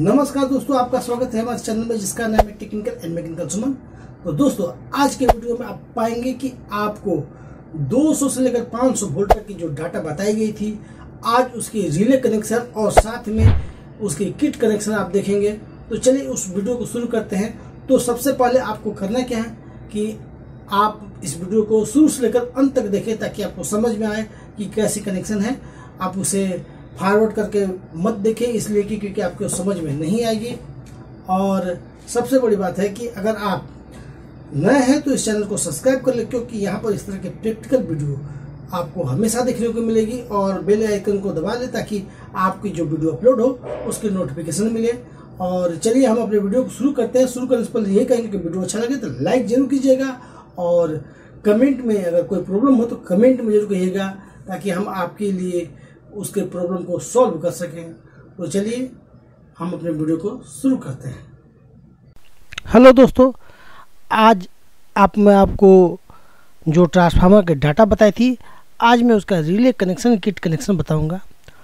नमस्कार दोस्तों, आपका स्वागत है हमारे चैनल में जिसका नाम है टेक्निकल एंड मैकेनिकल सुमन। तो दोस्तों, आज के वीडियो में आप पाएंगे कि आपको 200 से लेकर 500 वोल्ट तक की जो डाटा बताई गई थी, आज उसकी रिले कनेक्शन और साथ में उसकी किट कनेक्शन आप देखेंगे। तो चलिए उस वीडियो को शुरू करते हैं। तो सबसे पहले आपको करना क्या है कि आप इस वीडियो को शुरू से लेकर अंत तक देखें ताकि आपको समझ में आए कि कैसी कनेक्शन है। आप उसे फॉरवर्ड करके मत देखें, इसलिए कि क्योंकि आपको समझ में नहीं आएगी। और सबसे बड़ी बात है कि अगर आप नए हैं तो इस चैनल को सब्सक्राइब कर ले, क्योंकि यहाँ पर इस तरह के प्रैक्टिकल वीडियो आपको हमेशा देखने को मिलेगी। और बेल आइकन को दबा लें ताकि आपकी जो वीडियो अपलोड हो उसकी नोटिफिकेशन मिले। और चलिए हम अपने वीडियो को शुरू करते हैं। शुरू करने से पहले यही कहेंगे कि वीडियो अच्छा लगे तो लाइक जरूर कीजिएगा, और कमेंट में अगर कोई प्रॉब्लम हो तो कमेंट में जरूर कहिएगा ताकि हम आपके लिए उसके प्रॉब्लम को सॉल्व कर सकें। तो चलिए हम अपने वीडियो को शुरू करते हैं। हेलो दोस्तों, आज मैं आपको जो ट्रांसफार्मर के डाटा बताई थी, आज मैं उसका रिले कनेक्शन किट कनेक्शन बताऊंगा।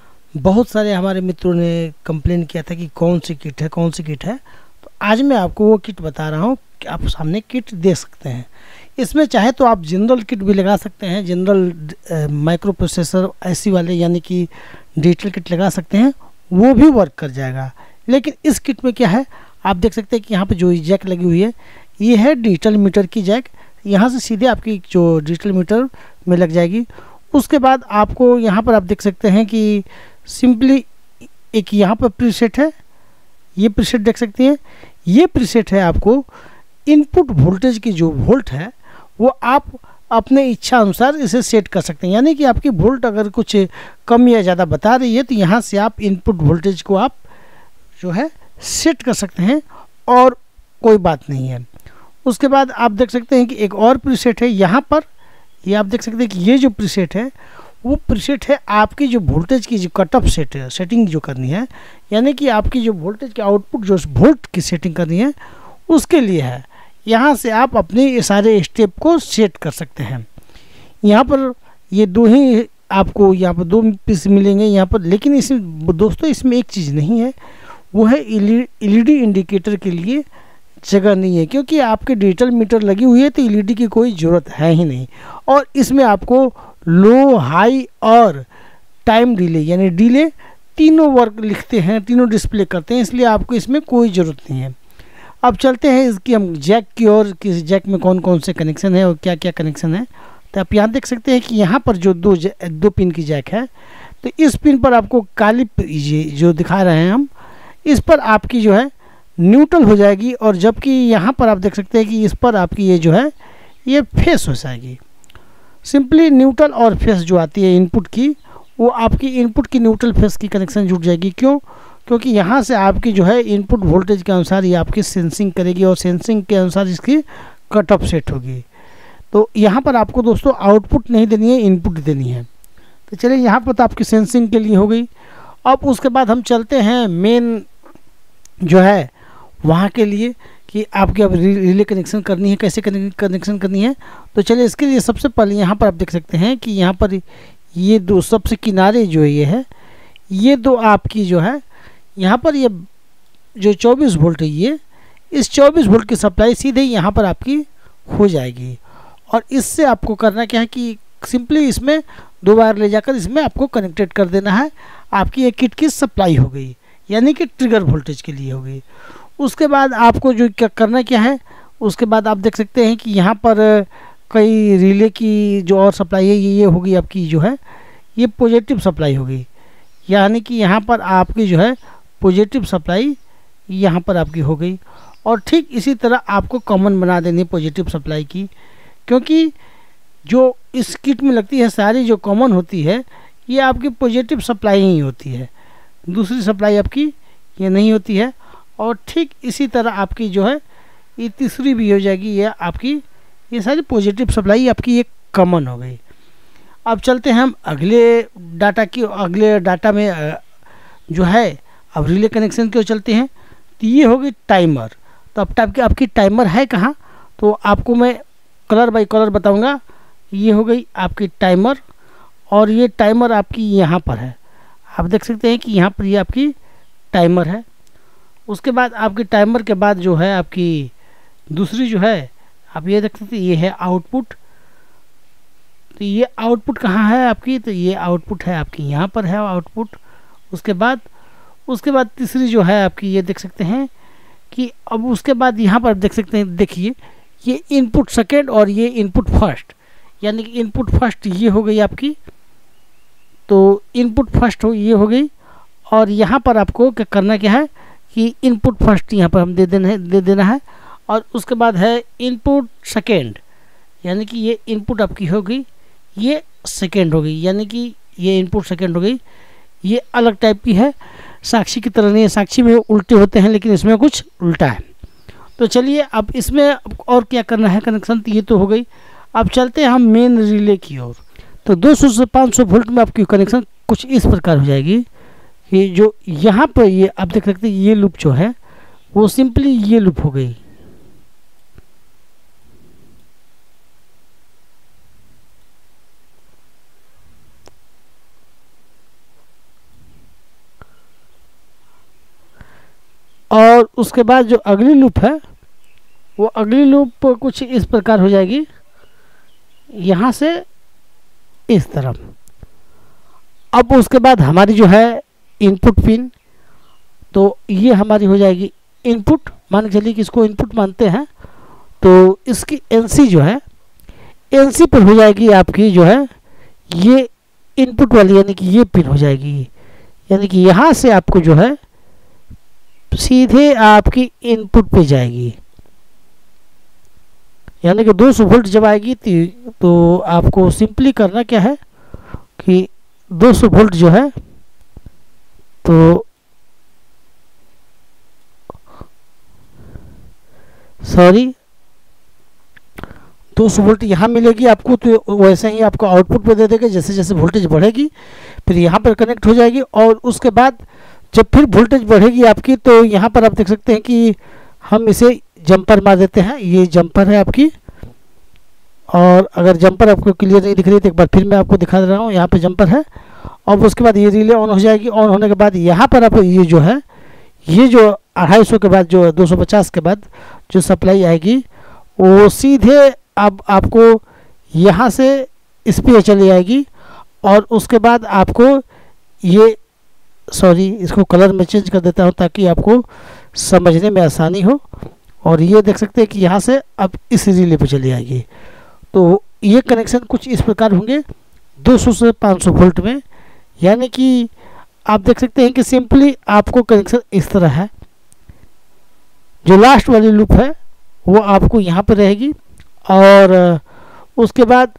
बहुत सारे हमारे मित्रों ने कंप्लेन किया था कि कौन सी किट है। तो आज मैं आपको वो किट बता रहा हूँ कि आप सामने किट देख सकते हैं। इसमें चाहे तो आप जनरल किट भी लगा सकते हैं, जनरल माइक्रो प्रोसेसर ऐसी वाले यानी कि डिजिटल किट लगा सकते हैं, वो भी वर्क कर जाएगा। लेकिन इस किट में क्या है, आप देख सकते हैं कि यहाँ पे जो जैक लगी हुई है, ये है डिजिटल मीटर की जैक। यहाँ से सीधे आपकी जो डिजिटल मीटर में लग जाएगी। उसके बाद आपको यहाँ पर आप देख सकते हैं कि सिंपली एक यहाँ पर प्रीसेट है, ये प्रीसेट देख सकते हैं। ये प्रीसेट है आपको इनपुट वोल्टेज की जो वोल्ट है वो आप अपने इच्छा अनुसार इसे सेट कर सकते हैं। यानी कि आपकी वोल्ट अगर कुछ कम या ज़्यादा बता रही है तो यहाँ से आप इनपुट वोल्टेज को आप जो है सेट कर सकते हैं और कोई बात नहीं है। उसके बाद आप देख सकते हैं कि एक और प्रीसेट है यहाँ पर। ये आप देख सकते हैं कि ये जो प्रीसेट है वो प्रीसेट है आपकी जो वोल्टेज की जो कट ऑफ सेटिंग जो करनी है, यानी कि आपकी जो वोल्टेज की आउटपुट जो वोल्ट की सेटिंग करनी है उसके लिए है। यहाँ से आप अपने सारे स्टेप को सेट कर सकते हैं। यहाँ पर ये दो ही आपको यहाँ पर दो पीस मिलेंगे यहाँ पर। लेकिन इसमें दोस्तों इसमें एक चीज़ नहीं है, वो है एलईडी इंडिकेटर के लिए जगह नहीं है, क्योंकि आपके डिजिटल मीटर लगी हुई है तो एलईडी की कोई ज़रूरत है ही नहीं। और इसमें आपको लो, हाई और टाइम डिले यानी डिले तीनों वर्क लिखते हैं, तीनों डिस्प्ले करते हैं, इसलिए आपको इसमें कोई ज़रूरत नहीं है। अब चलते हैं इसकी हम जैक की ओर, किस जैक में कौन कौन से कनेक्शन है और क्या क्या कनेक्शन है। तो आप यहाँ देख सकते हैं कि यहाँ पर जो दो पिन की जैक है, तो इस पिन पर आपको काली जो दिखा रहे हैं हम, इस पर आपकी जो है न्यूट्रल हो जाएगी। और जबकि यहाँ पर आप देख सकते हैं कि इस पर आपकी ये जो है ये फेस हो जाएगी। सिंपली न्यूट्रल और फेस जो आती है इनपुट की, वो आपकी इनपुट की न्यूट्रल फेस की कनेक्शन जुड़ जाएगी। क्यों? क्योंकि यहाँ से आपकी जो है इनपुट वोल्टेज के अनुसार ये आपकी सेंसिंग करेगी और सेंसिंग के अनुसार इसकी कट ऑफ सेट होगी। तो यहाँ पर आपको दोस्तों आउटपुट नहीं देनी है, इनपुट देनी है। तो चलिए यहाँ पर तो आपकी सेंसिंग के लिए हो गई। अब उसके बाद हम चलते हैं मेन जो है वहाँ के लिए कि आपकी अब रिले कनेक्शन करनी है, कैसे कनेक्शन करनी है। तो चलिए इसके लिए सबसे पहले यहाँ पर आप देख सकते हैं कि यहाँ पर ये दो सबसे किनारे जो ये है, ये दो आपकी जो है यहाँ पर ये जो 24 वोल्ट है, ये इस 24 वोल्ट की सप्लाई सीधे यहाँ पर आपकी हो जाएगी। और इससे आपको करना क्या है कि सिंपली इसमें दो वायर ले जाकर इसमें आपको कनेक्टेड कर देना है। आपकी एक किट की सप्लाई हो गई, यानी कि ट्रिगर वोल्टेज के लिए हो गई। उसके बाद आपको जो करना क्या है, उसके बाद आप देख सकते हैं कि यहाँ पर कई रिले की जो और सप्लाई है ये होगी आपकी जो है ये पॉजिटिव सप्लाई होगी। यानी कि यहाँ पर आपकी जो है पॉजिटिव सप्लाई यहाँ पर आपकी हो गई। और ठीक इसी तरह आपको कॉमन बना देनी है पॉजिटिव सप्लाई की, क्योंकि जो इस किट में लगती है सारी जो कॉमन होती है ये आपकी पॉजिटिव सप्लाई ही होती है, दूसरी सप्लाई आपकी ये नहीं होती है। और ठीक इसी तरह आपकी जो है ये तीसरी भी हो जाएगी, ये आपकी ये सारी पॉजिटिव सप्लाई आपकी एक कॉमन हो गई। अब चलते हैं हम अगले डाटा में जो है अब रिले कनेक्शन की ओर चलते हैं। तो ये होगी टाइमर। तो अब आपकी टाइमर है कहाँ, तो आपको मैं कलर बाय कलर बताऊंगा। ये हो गई आपकी टाइमर और ये टाइमर आपकी यहाँ पर है। आप देख सकते हैं कि यहाँ पर ये आपकी टाइमर है। उसके बाद आपके टाइमर के बाद जो है आपकी दूसरी जो है आप ये देख सकते हैं, ये है आउटपुट। तो ये आउटपुट कहाँ है आपकी, तो ये आउटपुट है आपकी यहाँ पर है आउटपुट। उसके बाद तीसरी जो है आपकी ये देख सकते हैं कि अब उसके बाद यहाँ पर देख सकते हैं, देखिए ये इनपुट सेकेंड और ये इनपुट फर्स्ट, यानी कि इनपुट फर्स्ट ये हो गई आपकी, तो इनपुट फर्स्ट हो ये हो गई। और यहाँ पर आपको क्या करना क्या है कि इनपुट फर्स्ट यहाँ पर हम दे देना है और उसके बाद है इनपुट सेकेंड, यानी कि ये इनपुट आपकी हो गई, ये सेकेंड हो गई, यानी कि ये इनपुट सेकेंड हो गई। ये अलग टाइप की है, साक्षी की तरह नहीं है, साक्षी में उल्टे होते हैं लेकिन इसमें कुछ उल्टा है। तो चलिए अब इसमें और क्या करना है कनेक्शन, तो ये तो हो गई। अब चलते हैं हम मेन रिले की ओर। तो 200 से 500 वोल्ट में आपकी कनेक्शन कुछ इस प्रकार हो जाएगी कि जो यहाँ पर ये आप देख सकते हैं, ये लूप जो है वो सिंपली ये लूप हो गई। और उसके बाद जो अगली लूप है वो अगली लूप कुछ इस प्रकार हो जाएगी, यहाँ से इस तरफ। अब उसके बाद हमारी जो है इनपुट पिन, तो ये हमारी हो जाएगी इनपुट, मान के चलिए कि इसको इनपुट मानते हैं। तो इसकी एनसी जो है, एनसी पर हो जाएगी आपकी जो है ये इनपुट वाली, यानी कि ये पिन हो जाएगी, यानी कि यहाँ से आपको जो है सीधे आपकी इनपुट पे जाएगी। यानी कि 200 वोल्ट जब आएगी तो आपको सिंपली करना क्या है कि 200 वोल्ट जो है तो सॉरी 200 वोल्ट यहाँ मिलेगी आपको, तो वैसे ही आपको आउटपुट पे दे देगा। जैसे जैसे वोल्टेज बढ़ेगी फिर यहाँ पर कनेक्ट हो जाएगी और उसके बाद जब फिर वोल्टेज बढ़ेगी आपकी, तो यहाँ पर आप देख सकते हैं कि हम इसे जंपर मार देते हैं। ये जंपर है आपकी, और अगर जंपर आपको क्लियर नहीं दिख रही तो एक बार फिर मैं आपको दिखा दे रहा हूँ। यहाँ पे जंपर है और उसके बाद ये रिले ऑन हो जाएगी। ऑन होने के बाद यहाँ पर आप ये जो है ये जो 250 के बाद जो 250 के बाद जो सप्लाई आएगी वो सीधे अब आपको यहाँ से इस पर चली आएगी। और उसके बाद आपको ये सॉरी इसको कलर में चेंज कर देता हूँ ताकि आपको समझने में आसानी हो। और ये देख सकते हैं कि यहाँ से अब इस रिले पे चली आएगी। तो ये कनेक्शन कुछ इस प्रकार होंगे 200 से 500 वोल्ट में, यानी कि आप देख सकते हैं कि सिंपली आपको कनेक्शन इस तरह है। जो लास्ट वाली लूप है वो आपको यहाँ पर रहेगी और उसके बाद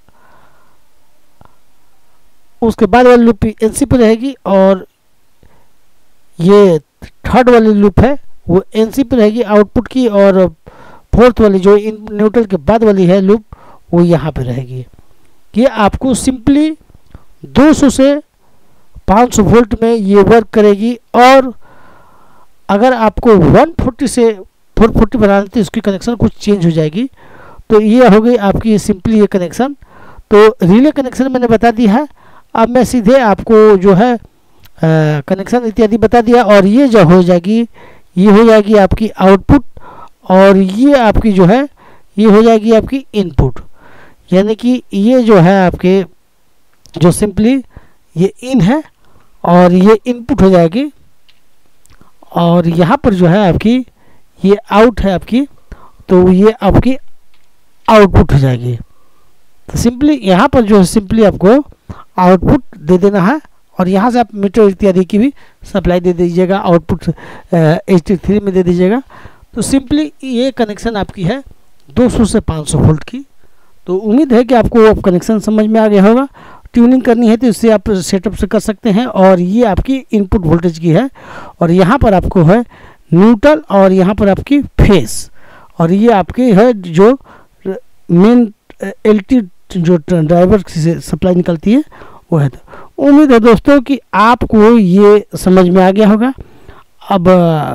वाली लूप एनसी पर रहेगी और ये थर्ड वाली लूप है वो एनसी पर रहेगी आउटपुट की, और फोर्थ वाली जो न्यूट्रल के बाद वाली है लूप वो यहाँ पे रहेगी। ये आपको सिंपली 200 से 500 वोल्ट में ये वर्क करेगी। और अगर आपको 140 से 440 बनाना तो इसकी कनेक्शन कुछ चेंज हो जाएगी। तो ये हो गई आपकी सिंपली ये कनेक्शन। तो रिले कनेक्शन मैंने बता दिया है। अब मैं सीधे आपको जो है कनेक्शन इत्यादि बता दिया। और ये जो हो जाएगी ये हो जाएगी आपकी आउटपुट, और ये आपकी जो है ये हो जाएगी आपकी इनपुट। यानी कि ये जो है आपके जो सिंपली ये इन है और ये इनपुट हो जाएगी, और यहाँ पर जो है आपकी ये आउट है आपकी, तो ये आपकी आउटपुट हो जाएगी। तो सिंपली यहाँ पर जो है सिंपली आपको आउटपुट दे देना है। और यहाँ से आप मीटर इत्यादि की भी सप्लाई दे दीजिएगा, आउटपुट HT3 में दे दीजिएगा। तो सिंपली ये कनेक्शन आपकी है 200 से 500 वोल्ट की। तो उम्मीद है कि आपको अब कनेक्शन समझ में आ गया होगा। ट्यूनिंग करनी है तो इससे आप सेटअप से कर सकते हैं। और ये आपकी इनपुट वोल्टेज की है, और यहाँ पर आपको है न्यूट्रल, और यहाँ पर आपकी फेस, और ये आपकी है जो मेन LT जो ड्राइवर से सप्लाई निकलती है वो है। तो उम्मीद है दोस्तों कि आपको ये समझ में आ गया होगा। अब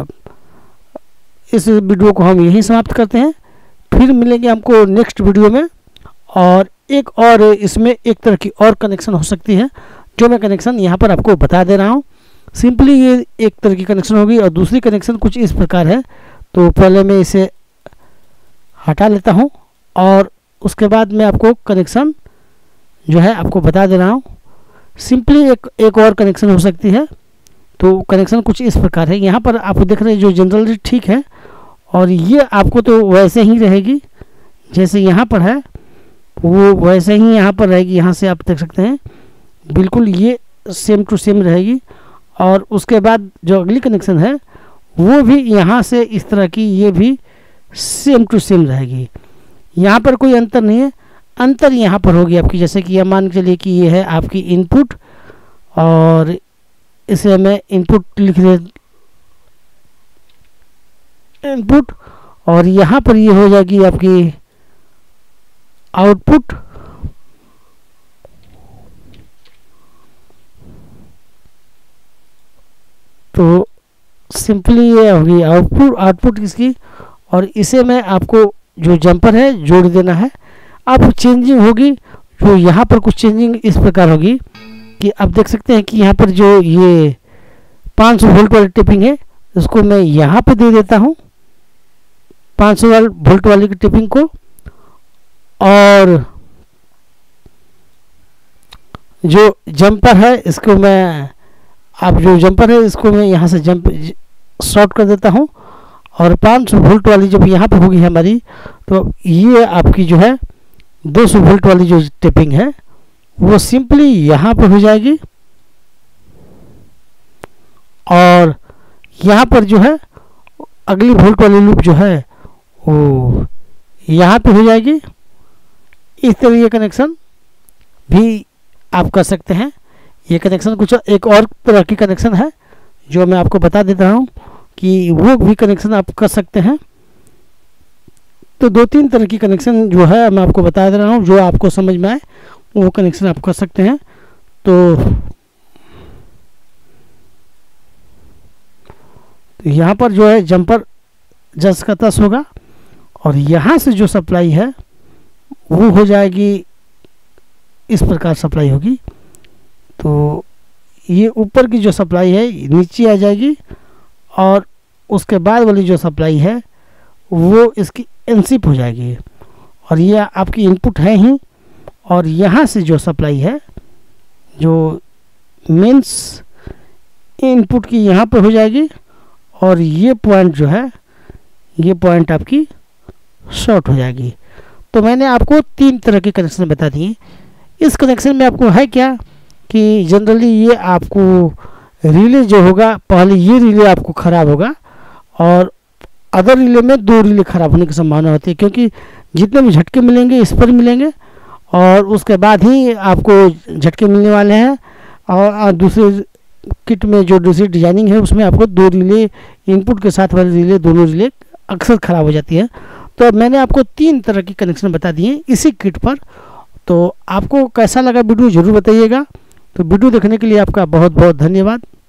इस वीडियो को हम यहीं समाप्त करते हैं, फिर मिलेंगे हमको नेक्स्ट वीडियो में। और एक और इसमें एक तरह की और कनेक्शन हो सकती है जो मैं कनेक्शन यहाँ पर आपको बता दे रहा हूँ। सिंपली ये एक तरह की कनेक्शन होगी। और दूसरी कनेक्शन कुछ इस प्रकार है। तो पहले मैं इसे हटा लेता हूँ और उसके बाद मैं आपको कनेक्शन जो है आपको बता दे रहा हूँ। सिंपली एक और कनेक्शन हो सकती है। तो कनेक्शन कुछ इस प्रकार है। यहाँ पर आप देख रहे हैं जो जनरली ठीक है, और ये आपको तो वैसे ही रहेगी जैसे यहाँ पर है, वो वैसे ही यहाँ पर रहेगी। यहाँ से आप देख सकते हैं बिल्कुल ये सेम टू सेम रहेगी। और उसके बाद जो अगली कनेक्शन है वो भी यहाँ से इस तरह की, ये भी सेम टू सेम रहेगी। यहाँ पर कोई अंतर नहीं है। अंतर यहाँ पर होगी आपकी, जैसे कि यह मान के चलिए कि ये है आपकी इनपुट, और इसे मैं इनपुट लिख दे, इनपुट, और यहाँ पर ये हो जाएगी आपकी आउटपुट। तो सिंपली ये होगी आउटपुट इसकी, और इसे मैं आपको जो जंपर है जोड़ देना है। अब चेंजिंग होगी, जो यहाँ पर कुछ चेंजिंग इस प्रकार होगी कि आप देख सकते हैं कि यहाँ पर जो ये 500 वोल्ट वाली टिपिंग है, इसको मैं यहाँ पे दे देता हूँ 500 वोल्ट वाली की टिपिंग को। और जो जंपर है इसको मैं, अब जो जंपर है इसको मैं यहाँ से शॉर्ट कर देता हूँ। और 500 वोल्ट वाली जब यहाँ पे होगी हमारी, तो ये आपकी जो है 200 वोल्ट वाली जो टिपिंग है वो सिंपली यहाँ पे हो जाएगी। और यहाँ पर जो है अगली वोल्ट वाली लूप जो है वो यहाँ पे हो जाएगी। इस तरह ये कनेक्शन भी आप कर सकते हैं। ये कनेक्शन कुछ एक और तरह की कनेक्शन है जो मैं आपको बता देता हूँ कि वो भी कनेक्शन आप कर सकते हैं। तो 2-3 तरह की कनेक्शन जो है मैं आपको बता दे रहा हूँ, जो आपको समझ में आए वो कनेक्शन आप कर सकते हैं। तो यहाँ पर जो है जंपर 10 का 10 होगा, और यहाँ से जो सप्लाई है वो हो जाएगी इस प्रकार सप्लाई होगी। तो ये ऊपर की जो सप्लाई है नीचे आ जाएगी, और उसके बाद वाली जो सप्लाई है वो इसकी एनसिप हो जाएगी। और ये आपकी इनपुट है ही, और यहाँ से जो सप्लाई है जो मेंस इनपुट की यहाँ पे हो जाएगी, और ये पॉइंट जो है ये पॉइंट आपकी शॉर्ट हो जाएगी। तो मैंने आपको 3 तरह के कनेक्शन बता दिए। इस कनेक्शन में आपको है क्या कि जनरली ये आपको रिले जो होगा, पहले ये रिले आपको ख़राब होगा, और अदर रिले में 2 रिले ख़राब होने की संभावना होती है, क्योंकि जितने भी झटके मिलेंगे इस पर मिलेंगे, और उसके बाद ही आपको झटके मिलने वाले हैं। और दूसरे किट में जो दूसरी डिजाइनिंग है उसमें आपको 2 रिले, इनपुट के साथ वाली रिले, दोनों रिले अक्सर ख़राब हो जाती है। तो अब मैंने आपको 3 तरह की कनेक्शन बता दिए इसी किट पर। तो आपको कैसा लगा वीडियो ज़रूर बताइएगा। तो वीडियो देखने के लिए आपका बहुत बहुत धन्यवाद।